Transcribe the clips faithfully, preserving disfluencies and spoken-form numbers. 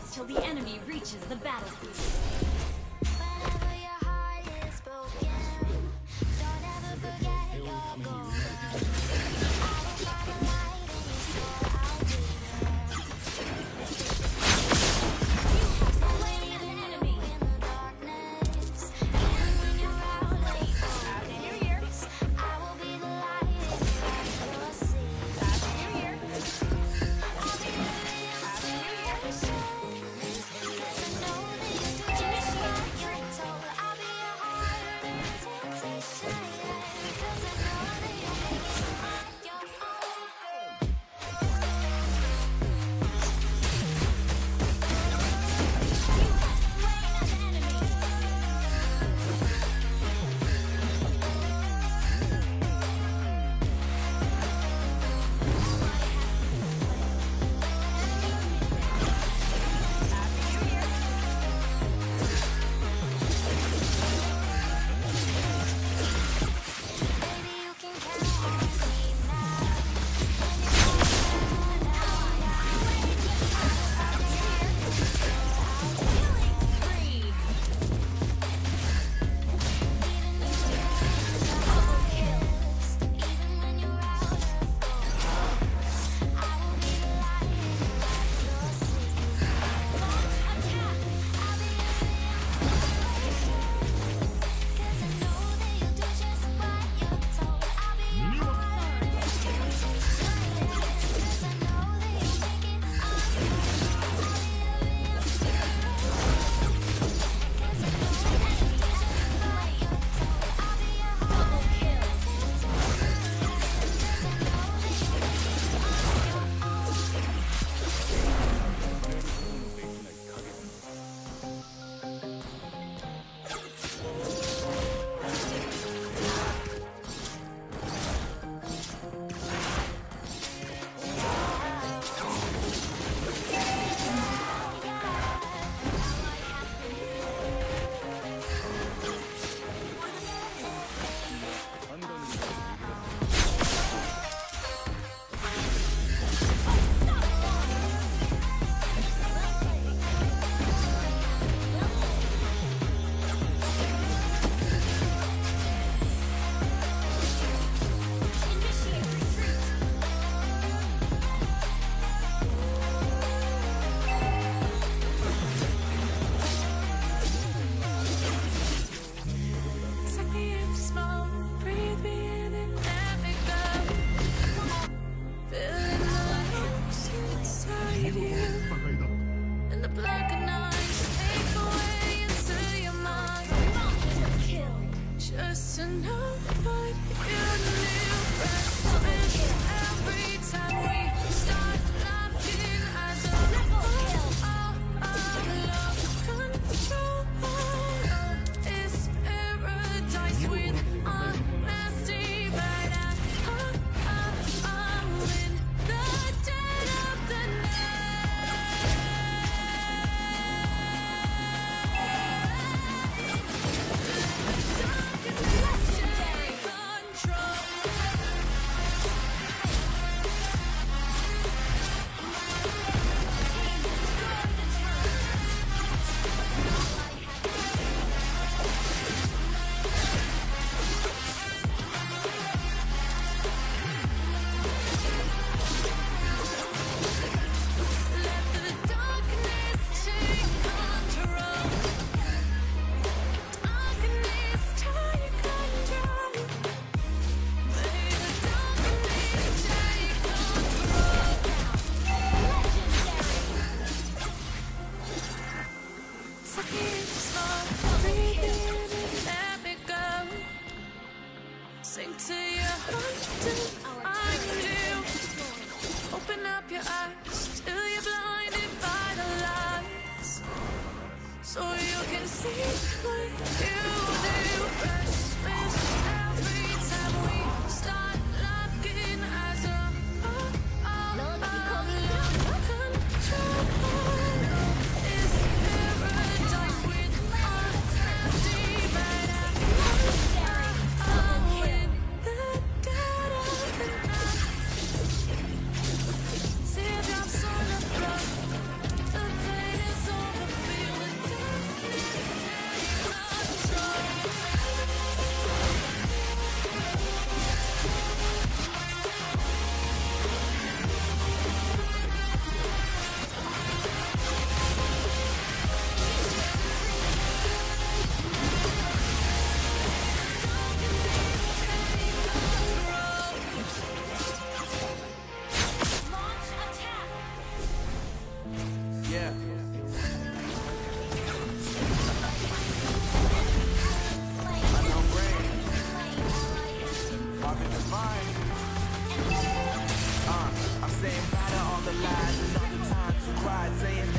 seconds till the enemy reaches the battlefield. Whenever your heart is broken, don't ever forget you're gone. I will find a light in your soul, I'll be there. You have slain an enemy in the darkness, even when you're out late for days. I will be the light in your sea. Happy New Year. I'll be the answer. Sing to your heart to find you. Open up your eyes till you're blinded by the lights, so you can see what you do. Restless every time we start locking eyes up. Oh, oh, Lord, you oh, call me love control is paradise with our empty right out. Oh, in the dead of the night, teardrops on the floor, the pain is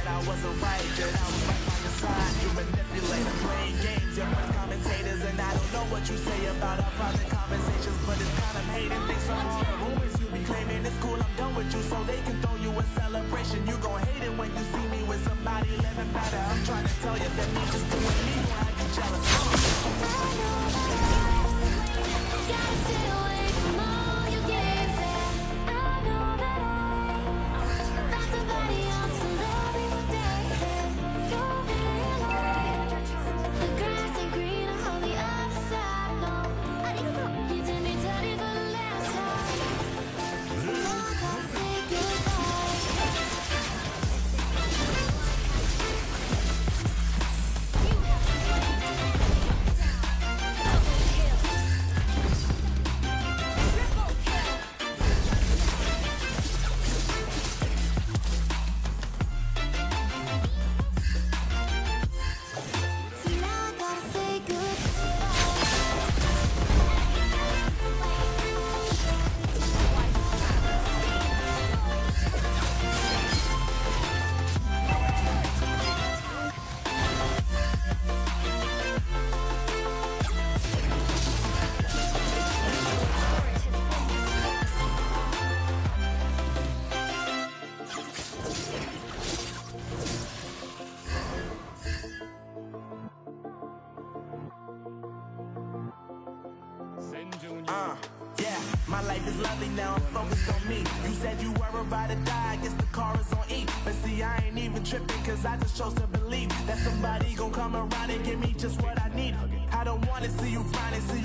that I wasn't right, that I was right by your side. You manipulate and playing games, your voice commentators, and I don't know what you say about our private conversations, but it's kind of hating things from all the rumors you be claiming. It's cool, I'm done with you, so they can throw you a celebration. You gon' hate it when you see me with somebody living better. I'm trying to tell you that me just doing me gon' have you jealous. I know that I gotta stay away from all your games. And I know that I found somebody else to love you one day. You'll realize the grass ain't greener on the other side. No, you did me dirty for the last time. So I gotta say goodbye. So now I gotta say Uh, yeah, my life is lovely now, I'm focused on me. You said you were about to die, I guess the car is on E. But see, I ain't even tripping, cause I just chose to believe that somebody gon' come around and give me just what I need. I don't wanna see you finding, see you